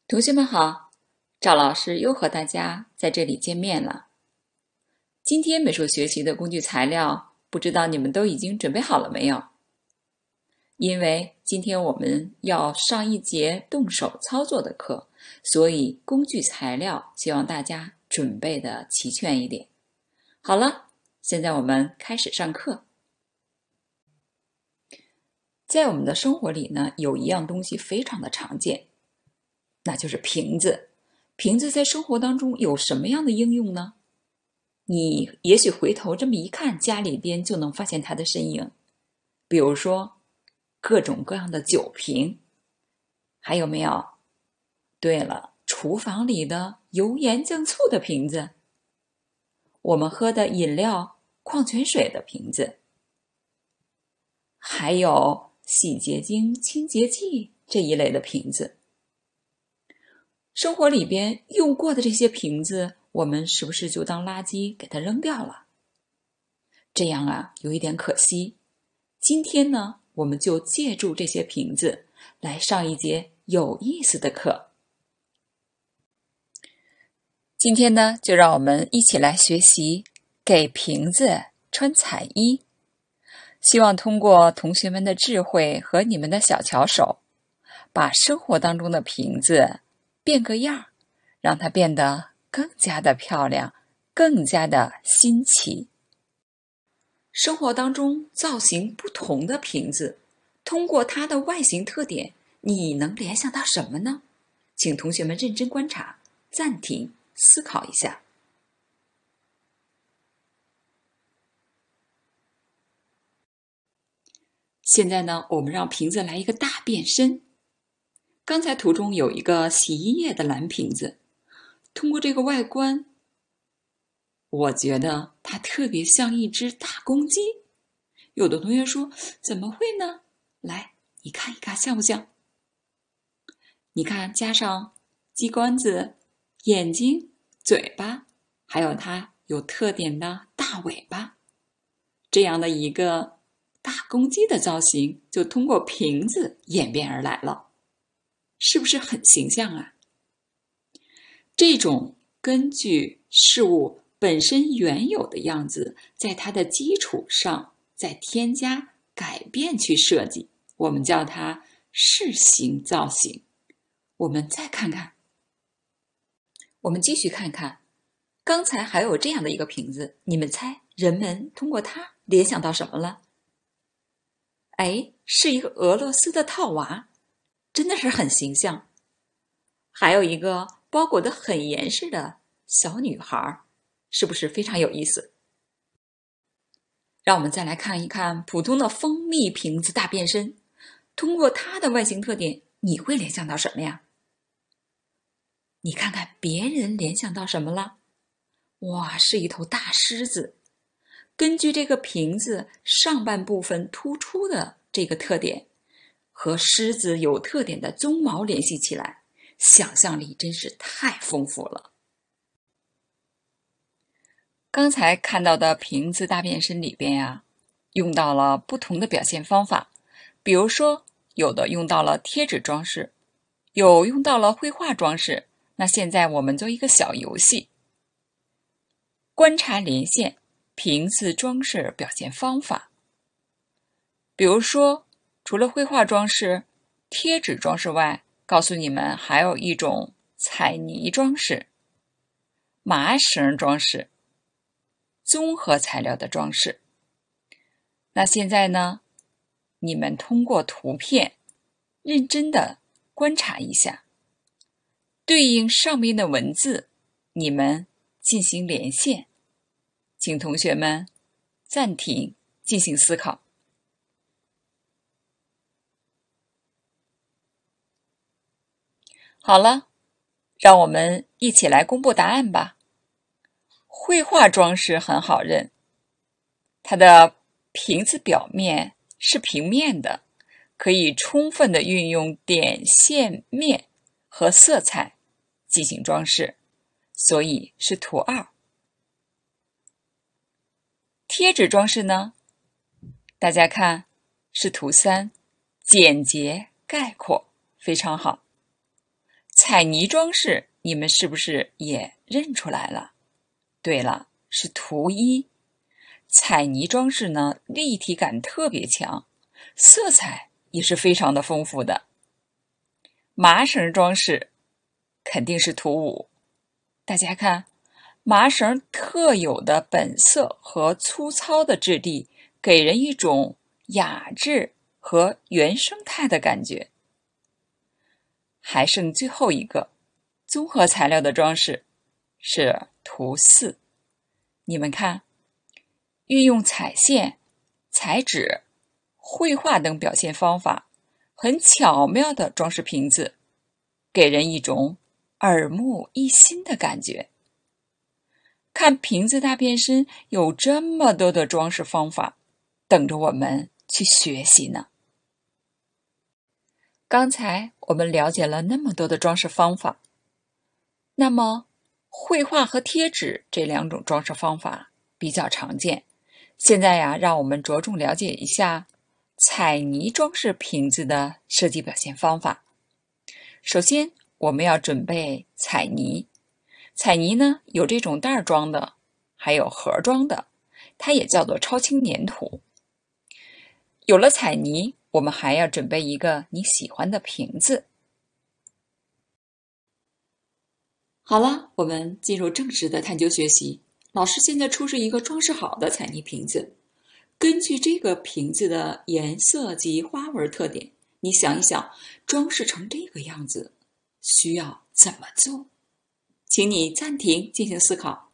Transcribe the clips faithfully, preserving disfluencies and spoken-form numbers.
同学们好，赵老师又和大家在这里见面了。今天美术学习的工具材料，不知道你们都已经准备好了没有？因为今天我们要上一节动手操作的课，所以工具材料希望大家准备的齐全一点。好了，现在我们开始上课。在我们的生活里呢，有一样东西非常的常见，那就是瓶子。瓶子在生活当中有什么样的应用呢？你也许回头这么一看，家里边就能发现它的身影。比如说各种各样的酒瓶，还有没有？对了，厨房里的油盐酱醋的瓶子，我们喝的饮料、矿泉水的瓶子，还有洗洁精、清洁剂这一类的瓶子。生活里边用过的这些瓶子，我们是不是就当垃圾给它扔掉了？这样啊，有一点可惜。今天呢，我们就借助这些瓶子来上一节有意思的课。今天呢，就让我们一起来学习给瓶子穿彩衣。希望通过同学们的智慧和你们的小巧手，把生活当中的瓶子变个样，让它变得更加的漂亮，更加的新奇。生活当中造型不同的瓶子，通过它的外形特点，你能联想到什么呢？请同学们认真观察，暂停思考一下。现在呢，我们让瓶子来一个大变身。刚才图中有一个洗衣液的蓝瓶子，通过这个外观，我觉得它特别像一只大公鸡。有的同学说，怎么会呢？来，你看一看，像不像？你看，加上鸡冠子、眼睛、嘴巴，还有它有特点的大尾巴，这样的一个大公鸡的造型，就通过瓶子演变而来了，是不是很形象啊？这种根据事物本身原有的样子，在它的基础上再添加改变去设计，我们叫它视形造型。我们再看看，我们继续看看，刚才还有这样的一个瓶子，你们猜人们通过它联想到什么了？哎，是一个俄罗斯的套娃，真的是很形象。还有一个包裹得很严实的小女孩，是不是非常有意思？让我们再来看一看普通的蜂蜜瓶子大变身，通过它的外形特点，你会联想到什么呀？你看看别人联想到什么了？哇，是一头大狮子。根据这个瓶子上半部分突出的这个特点，和狮子有特点的鬃毛联系起来，想象力真是太丰富了。刚才看到的瓶子大变身里边呀，用到了不同的表现方法，比如说有的用到了贴纸装饰，有用到了绘画装饰。那现在我们做一个小游戏，观察连线瓶子装饰表现方法。比如说，除了绘画装饰、贴纸装饰外，告诉你们还有一种彩泥装饰、麻绳装饰、综合材料的装饰。那现在呢，你们通过图片认真的观察一下，对应上面的文字，你们进行连线。请同学们暂停进行思考。好了，让我们一起来公布答案吧。绘画装饰很好认，它的瓶子表面是平面的，可以充分的运用点、线、面和色彩进行装饰，所以是图二。贴纸装饰呢，大家看是图三，简洁概括，非常好。 彩泥装饰，你们是不是也认出来了？对了，是图一。彩泥装饰呢，立体感特别强，色彩也是非常的丰富的。麻绳装饰肯定是图五。大家看，麻绳特有的本色和粗糙的质地，给人一种雅致和原生态的感觉。还剩最后一个综合材料的装饰是图四。你们看，运用彩线、彩纸、绘画等表现方法，很巧妙地装饰瓶子，给人一种耳目一新的感觉。看瓶子大变身有这么多的装饰方法，等着我们去学习呢。刚才我们了解了那么多的装饰方法，那么绘画和贴纸这两种装饰方法比较常见。现在呀，让我们着重了解一下彩泥装饰瓶子的设计表现方法。首先，我们要准备彩泥。彩泥呢，有这种袋装的，还有盒装的，它也叫做超轻粘土。有了彩泥，我们还要准备一个你喜欢的瓶子。好了，我们进入正式的探究学习。老师现在出示一个装饰好的彩泥瓶子，根据这个瓶子的颜色及花纹特点，你想一想，装饰成这个样子需要怎么做？请你暂停进行思考。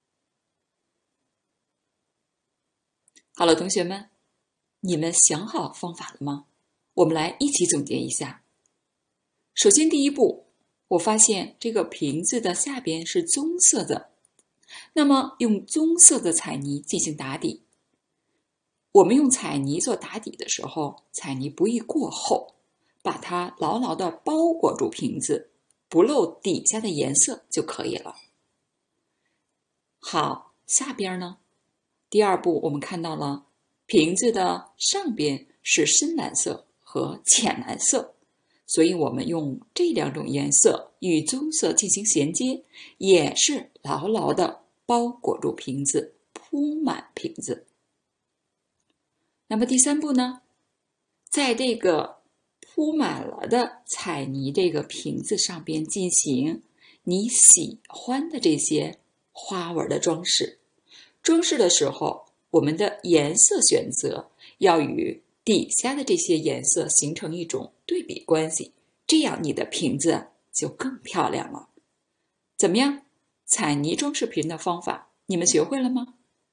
好了，同学们，你们想好方法了吗？我们来一起总结一下。首先，第一步，我发现这个瓶子的下边是棕色的，那么用棕色的彩泥进行打底。我们用彩泥做打底的时候，彩泥不宜过厚，把它牢牢地包裹住瓶子，不露底下的颜色就可以了。好，下边呢？第二步，我们看到了瓶子的上边是深蓝色和浅蓝色，所以我们用这两种颜色与棕色进行衔接，也是牢牢地包裹住瓶子，铺满瓶子。那么第三步呢，在这个铺满了的彩泥这个瓶子上边进行你喜欢的这些花纹的装饰。装饰的时候，我们的颜色选择要与底下的这些颜色形成一种对比关系，这样你的瓶子就更漂亮了。怎么样？彩泥装饰瓶的方法，你们学会了吗？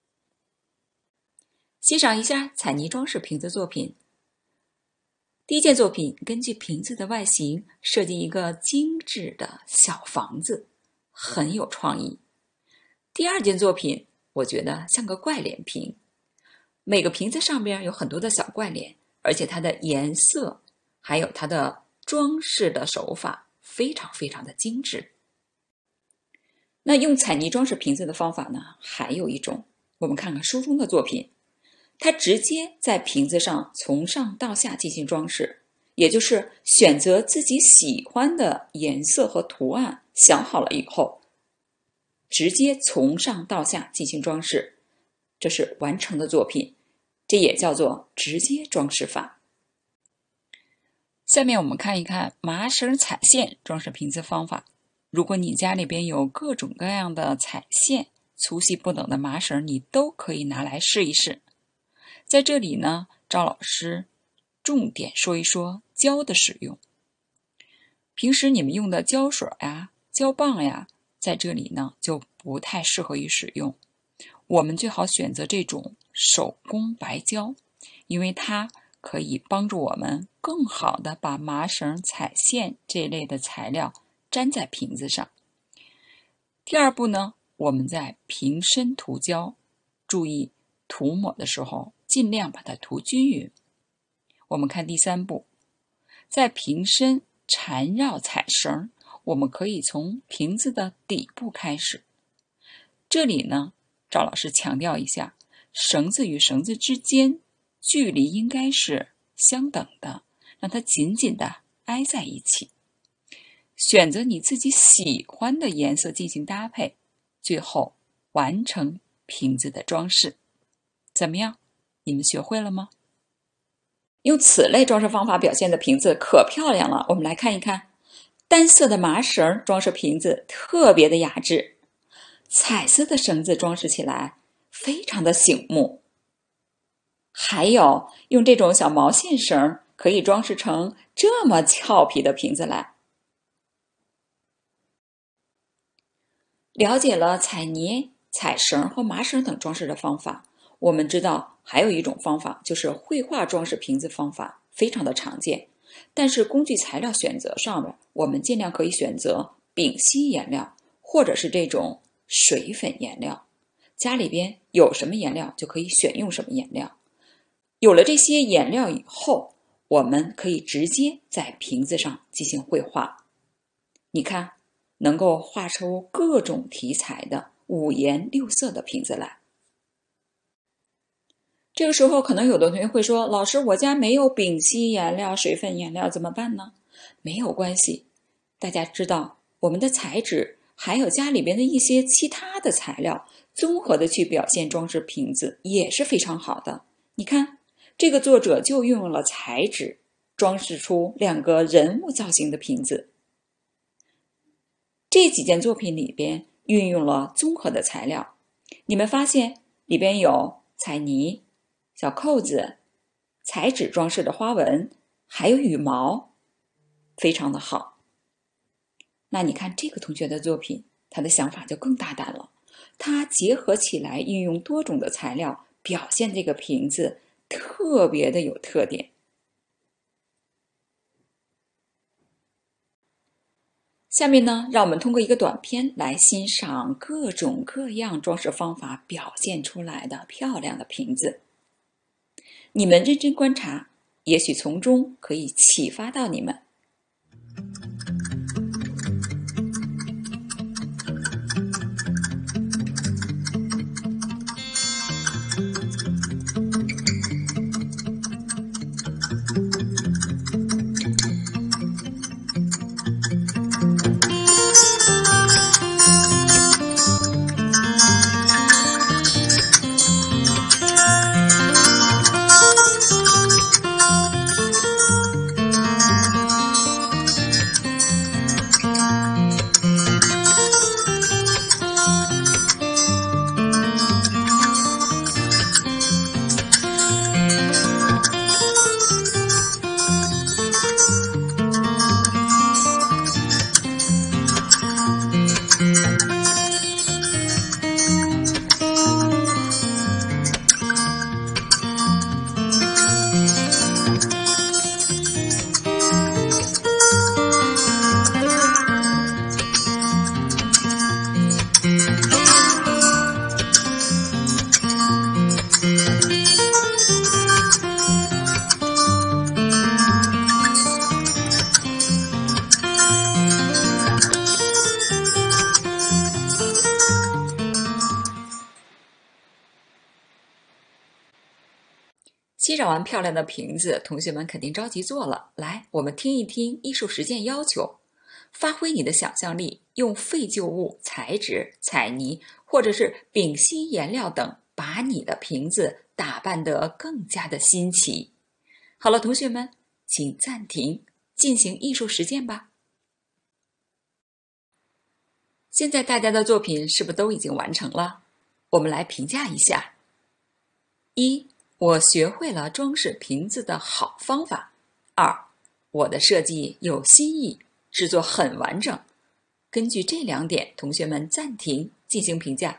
欣赏一下彩泥装饰瓶子作品。第一件作品，根据瓶子的外形设计一个精致的小房子，很有创意。第二件作品，我觉得像个怪脸瓶，每个瓶子上边有很多的小怪脸，而且它的颜色还有它的装饰的手法非常非常的精致。那用彩泥装饰瓶子的方法呢，还有一种，我们看看书中的作品，它直接在瓶子上从上到下进行装饰，也就是选择自己喜欢的颜色和图案，想好了以后，直接从上到下进行装饰，这是完成的作品，这也叫做直接装饰法。下面我们看一看麻绳彩线装饰瓶子方法。如果你家里边有各种各样的彩线，粗细不等的麻绳，你都可以拿来试一试。在这里呢，赵老师重点说一说胶的使用。平时你们用的胶水呀、胶棒呀，在这里呢就不太适合于使用。我们最好选择这种手工白胶，因为它可以帮助我们更好的把麻绳、彩线这类的材料粘在瓶子上。第二步呢，我们在瓶身涂胶，注意涂抹的时候尽量把它涂均匀。我们看第三步，在瓶身缠绕彩绳，我们可以从瓶子的底部开始。这里呢，赵老师强调一下，绳子与绳子之间距离应该是相等的，让它紧紧的挨在一起。 选择你自己喜欢的颜色进行搭配，最后完成瓶子的装饰。怎么样？你们学会了吗？用此类装饰方法表现的瓶子可漂亮了，我们来看一看。单色的麻绳装饰瓶子特别的雅致，彩色的绳子装饰起来非常的醒目。还有用这种小毛线绳可以装饰成这么俏皮的瓶子来。了解了彩泥、彩绳和麻绳等装饰的方法，我们知道还有一种方法，就是绘画装饰瓶子方法，非常的常见。但是工具材料选择上面，我们尽量可以选择丙烯颜料，或者是这种水粉颜料。家里边有什么颜料就可以选用什么颜料。有了这些颜料以后，我们可以直接在瓶子上进行绘画。你看，能够画出各种题材的五颜六色的瓶子来。这个时候可能有的同学会说，老师，我家没有丙烯颜料、水粉颜料怎么办呢？没有关系，大家知道我们的材质还有家里边的一些其他的材料，综合的去表现装饰瓶子也是非常好的。你看，这个作者就用了彩纸装饰出两个人物造型的瓶子。这几件作品里边运用了综合的材料，你们发现里边有彩泥、小扣子、彩纸装饰的花纹，还有羽毛，非常的好。那你看这个同学的作品，他的想法就更大胆了。他结合起来，运用多种的材料，表现这个瓶子特别的有特点。下面呢，让我们通过一个短片来欣赏各种各样装饰方法表现出来的漂亮的瓶子。你们认真观察，也许从中可以启发到你们。欣赏完漂亮的瓶子，同学们肯定着急做了。来，我们听一听艺术实践要求，发挥你的想象力，用废旧物、彩纸、彩泥或者是丙烯颜料等，把你的瓶子打扮得更加的新奇。好了，同学们，请暂停，进行艺术实践吧。现在大家的作品是不是都已经完成了？我们来评价一下。一，我学会了装饰瓶子的好方法。二，我的设计有新意，制作很完整。根据这两点，同学们暂停进行评价。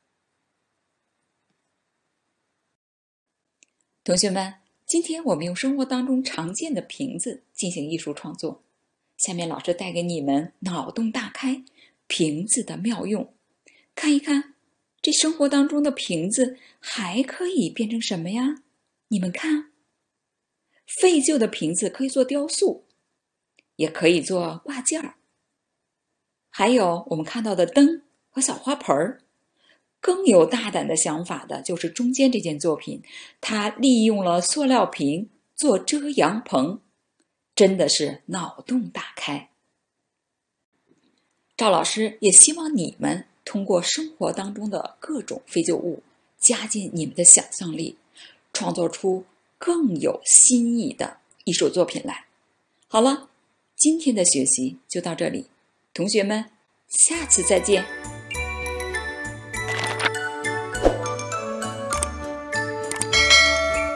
同学们，今天我们用生活当中常见的瓶子进行艺术创作。下面老师带给你们脑洞大开，瓶子的妙用。看一看，这生活当中的瓶子还可以变成什么呀？你们看，废旧的瓶子可以做雕塑，也可以做挂件儿，还有我们看到的灯和小花盆儿。更有大胆的想法的就是中间这件作品，它利用了塑料瓶做遮阳棚，真的是脑洞大开。 赵老师也希望你们通过生活当中的各种废旧物，加进你们的想象力，创作出更有新意的艺术作品来。好了，今天的学习就到这里，同学们，下次再见。